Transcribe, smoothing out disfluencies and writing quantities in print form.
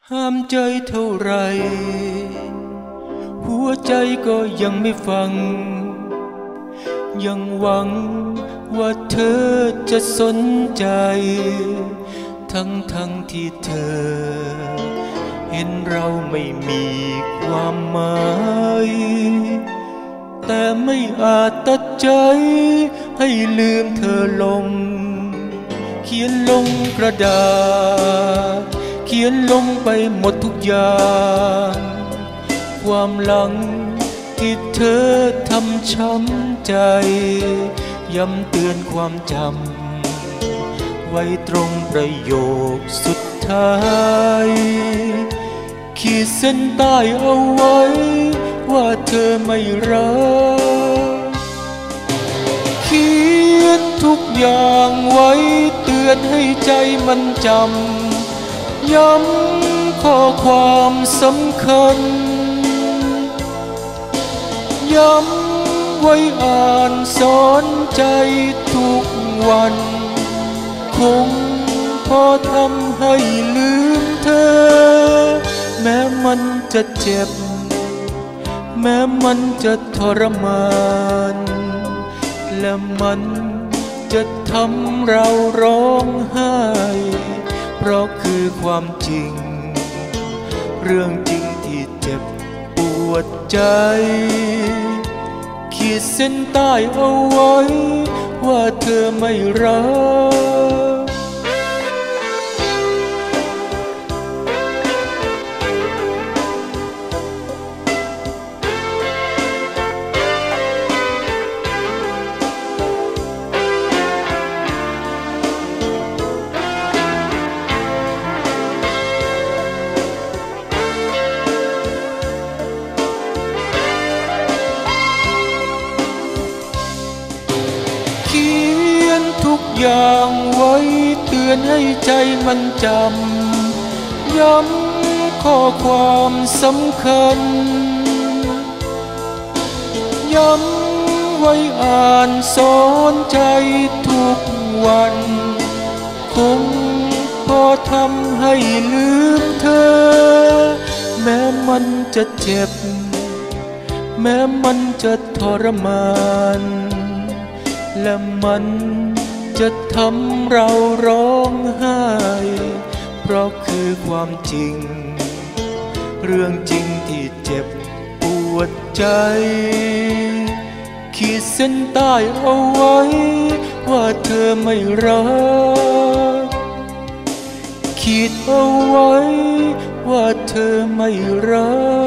ห้ามใจเท่าไรหัวใจก็ยังไม่ฟังยังหวังว่าเธอจะสนใจทั้งที่เธอเห็นเราไม่มีความหมายแต่ไม่อาจตัดใจให้ลืมเธอลงเขียนลงกระดาษเขียนลงไปหมดทุกอย่างความหลังที่เธอทำช้ำใจย้ำเตือนความจำไว้ตรงประโยคสุดท้ายขีดเส้นใต้เอาไว้ว่าเธอไม่รักเขียนทุกอย่างไว้เตือนให้ใจมันจำย้ำข้อความสำคัญย้ำไว้อ่านสอนใจทุกวันคงพอทำให้ลืมเธอแม้มันจะเจ็บแม้มันจะทรมานและมันจะทำเราร้องไห้เพราะคือความจริงเรื่องจริงที่เจ็บปวดใจขีดเส้นใต้เอาไว้ว่าเธอไม่รักทุกอย่างไว้เตือนให้ใจมันจำย้ำข้อความสำคัญย้ำไว้อ่านสอนใจทุกวันคงพอทำให้ลืมเธอแม้มันจะเจ็บแม้มันจะทรมานและมันจะทำเราร้องไห้เพราะคือความจริงเรื่องจริงที่เจ็บปวดใจขีดเส้นใต้เอาไว้ว่าเธอไม่รักขีดเอาไว้ว่าเธอไม่รัก